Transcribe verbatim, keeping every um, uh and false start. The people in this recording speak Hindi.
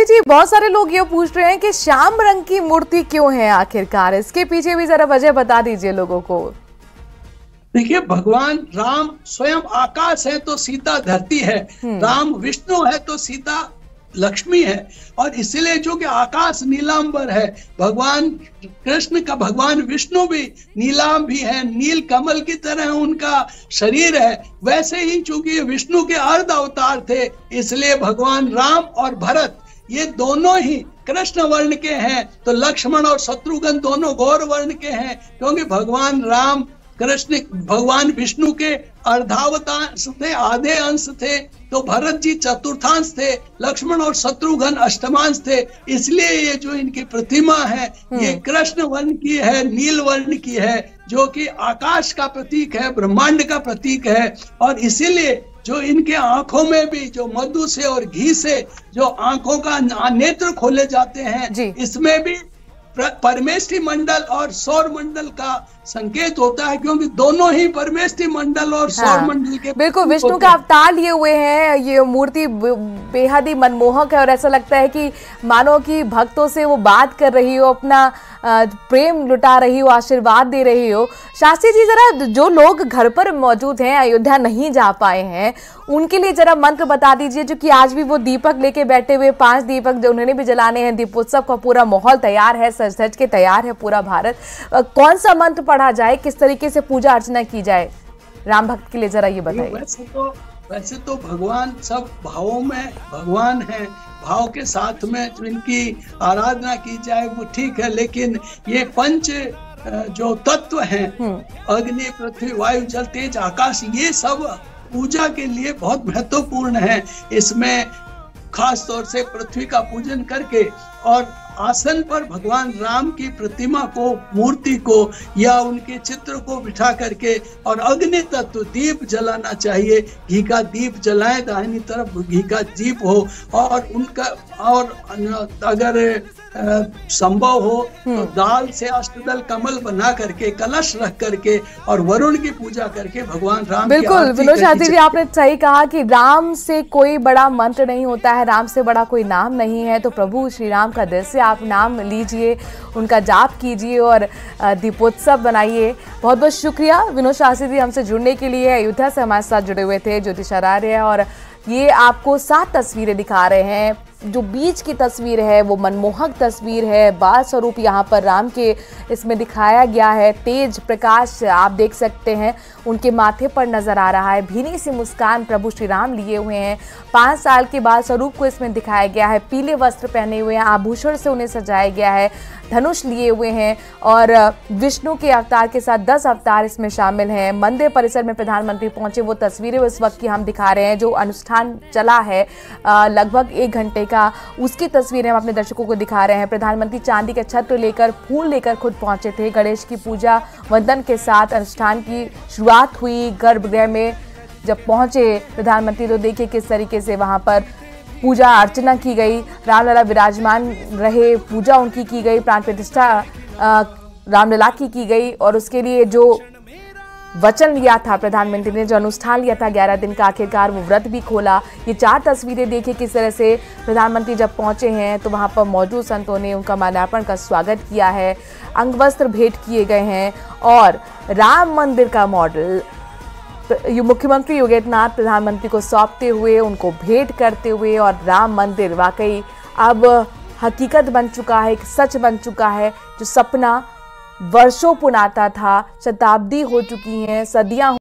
जी, बहुत सारे लोग ये पूछ रहे हैं कि श्याम रंग की मूर्ति क्यों है आखिरकार, इसके पीछे भी जरा वजह बता दीजिए लोगों को। देखिए, भगवान राम स्वयं आकाश है तो सीता धरती है, राम विष्णु है तो सीता लक्ष्मी है। और इसलिए जो कि आकाश नीलांबर है, भगवान कृष्ण का भगवान विष्णु भी नीलाम भी है, नील कमल की तरह उनका शरीर है। वैसे ही चूंकि विष्णु के अर्ध अवतार थे, इसलिए भगवान राम और भरत ये दोनों ही कृष्ण वर्ण के हैं, तो लक्ष्मण और शत्रुघ्न दोनों गौर वर्ण के हैं, क्योंकि भगवान राम कृष्ण भगवान विष्णु के अर्धावतांश थे, आधे अंश थे, तो भरत जी चतुर्थांश थे, लक्ष्मण और शत्रुघ्न अष्टमांश थे। इसलिए ये जो इनकी प्रतिमा है ये कृष्ण वर्ण की है, नील वर्ण की है, जो कि आकाश का प्रतीक है, ब्रह्मांड का प्रतीक है। और इसीलिए जो इनके आंखों में भी जो मधु से और घी से जो आंखों का नेत्र खोले जाते हैं, इसमें भी परमेष्टि मंडल और सौर मंडल का संकेत होता है, क्योंकि दोनों ही परमेष्टि मंडल और सौर हाँ, मंडल के बिल्कुल विष्णु का अवतार लिए हुए हैं। ये मूर्ति बेहद ही मनमोहक है और ऐसा लगता है कि मानो कि भक्तों से वो बात कर रही हो, अपना प्रेम लुटा रही हो, आशीर्वाद दे रही हो। शास्त्री जी, जरा जो लोग घर पर मौजूद हैं, अयोध्या नहीं जा पाए हैं, उनके लिए जरा मंत्र बता दीजिए, जो कि आज भी वो दीपक लेके बैठे हुए, पांच दीपक जो उन्होंने भी जलाने हैं। दीपोत्सव का पूरा माहौल तैयार है, सज धज के तैयार है पूरा भारत। कौन सा मंत्र पढ़ा जाए, किस तरीके से पूजा अर्चना की जाए राम भक्त के लिए, जरा ये बताइए। वैसे तो वैसे तो भगवान सब भावों में भगवान है, भाव के साथ में इनकी आराधना की जाए वो ठीक है, लेकिन ये पंच जो तत्व हैं, अग्नि पृथ्वी वायु जल तेज आकाश, ये सब पूजा के लिए बहुत महत्वपूर्ण है। इसमें खास तौर से पृथ्वी का पूजन करके और आसन पर भगवान राम की प्रतिमा को, मूर्ति को या उनके चित्र को बिठा करके और अग्नि तत्व दीप जलाना चाहिए। घी का दीप जलाएं, दाहिनी तरफ घी का दीप हो, और उनका और अगर संभव हो तो दाल से अष्टदल कमल बना करके कलश रख करके और वरुण की पूजा करके भगवान राम। बिल्कुल विनोद शास्त्री जी, आपने सही कहा कि राम से कोई बड़ा मंत्र नहीं होता है, राम से बड़ा कोई नाम नहीं है। तो प्रभु श्री राम का दिल से आप नाम लीजिए, उनका जाप कीजिए और दीपोत्सव बनाइए। बहुत बहुत शुक्रिया विनोद शास्त्री जी हमसे जुड़ने के लिए। अयोध्या से हमारे साथ जुड़े हुए थे ज्योतिषाचार्य, और ये आपको सात तस्वीरें दिखा रहे हैं। जो बीच की तस्वीर है वो मनमोहक तस्वीर है, बाल स्वरूप यहाँ पर राम के इसमें दिखाया गया है। तेज प्रकाश आप देख सकते हैं उनके माथे पर नजर आ रहा है, भीनी सी मुस्कान प्रभु श्री राम लिए हुए हैं। पाँच साल के बाल स्वरूप को इसमें दिखाया गया है, पीले वस्त्र पहने हुए हैं, आभूषण से उन्हें सजाया गया है, धनुष लिए हुए हैं, और विष्णु के अवतार के साथ दस अवतार इसमें शामिल हैं। मंदिर परिसर में प्रधानमंत्री पहुंचे, वो तस्वीरें इस वक्त की हम दिखा रहे हैं। जो अनुष्ठान चला है लगभग एक घंटे का, उसकी तस्वीरें हम अपने दर्शकों को दिखा रहे हैं। प्रधानमंत्री चांदी के छत्र लेकर, फूल लेकर खुद पहुंचे थे। गणेश की पूजा वंदन के साथ अनुष्ठान की शुरुआत हुई। गर्भगृह में जब पहुंचे प्रधानमंत्री तो देखिए किस तरीके से वहां पर पूजा अर्चना की गई, रामलला विराजमान रहे, पूजा उनकी की गई, प्राण प्रतिष्ठा रामलला की की गई। और उसके लिए जो वचन लिया था प्रधानमंत्री ने, जो अनुष्ठान लिया था ग्यारह दिन का, आखिरकार वो व्रत भी खोला। ये चार तस्वीरें देखिए किस तरह से प्रधानमंत्री जब पहुंचे हैं तो वहां पर मौजूद संतों ने उनका माल्यार्पण का स्वागत किया है, अंगवस्त्र भेंट किए गए हैं, और राम मंदिर का मॉडल मुख्यमंत्री योगी आदित्यनाथ प्रधानमंत्री को सौंपते हुए, उनको भेंट करते हुए। और राम मंदिर वाकई अब हकीकत बन चुका है, एक सच बन चुका है। जो सपना वर्षों पुराना था, शताब्दी हो चुकी हैं, सदियां